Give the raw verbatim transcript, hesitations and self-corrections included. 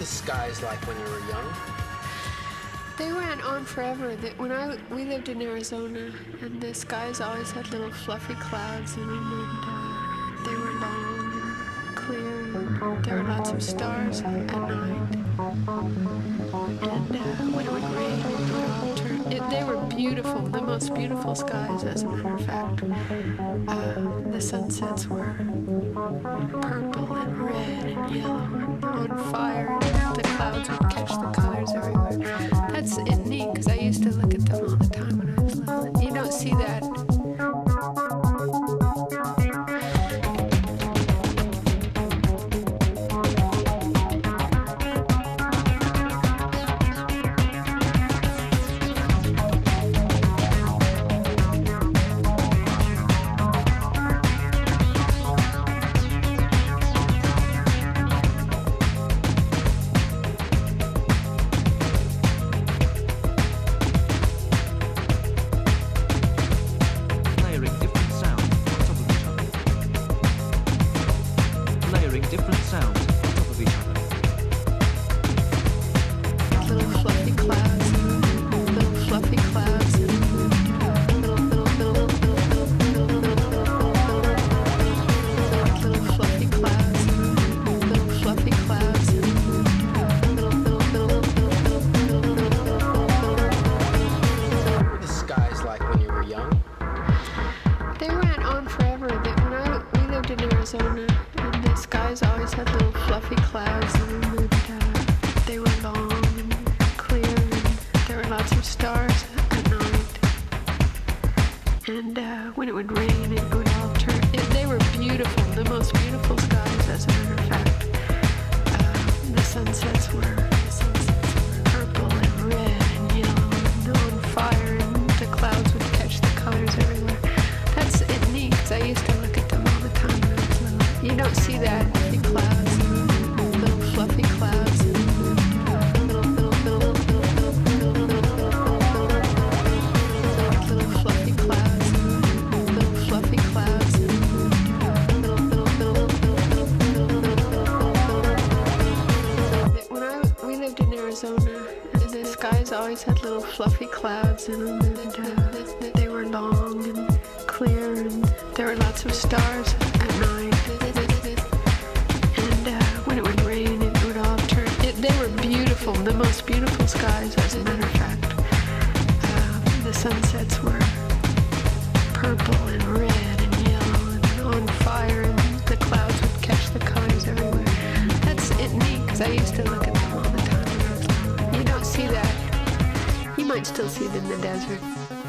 the skies like when you were young? They went on forever. That when I we lived in Arizona, and the skies always had little fluffy clouds in them, and uh, they were long and clear, and there were lots of stars at night. And uh, when it would rain, it would all turn. It, they were beautiful, the most beautiful skies, as a matter of fact. Uh, the sunsets were purple and red and yellow and on fire, and the clouds would catch the colors everywhere. That's it, neat, because I used to look at them all the time when I was little. You don't see that. And the skies always had little fluffy clouds in them, and uh, they were long and clear, and there were lots of stars at night. And uh, when it would rain, it would all turn. It, they were beautiful, the most beautiful skies, as a matter of fact. Uh, the sunsets were, the sunsets were purple and red and yellow and on fire, and the clouds would catch the colors everywhere. That's it, neat, because I used to look at them all the time. You don't see that in clouds, little fluffy clouds, little, little, little, little, little fluffy clouds, little fluffy clouds, little, little, little. When I we lived in Arizona, and the skies always had little fluffy clouds in them, and uh, they were long and clear, and there were lots of stars at night. They were beautiful, the most beautiful skies, as a matter of fact. Uh, the sunsets were purple and red and yellow and on fire, and the clouds would catch the colors everywhere. That's it, neat, because I used to look at them all the time when I was little. You don't see that. You might still see them in the desert.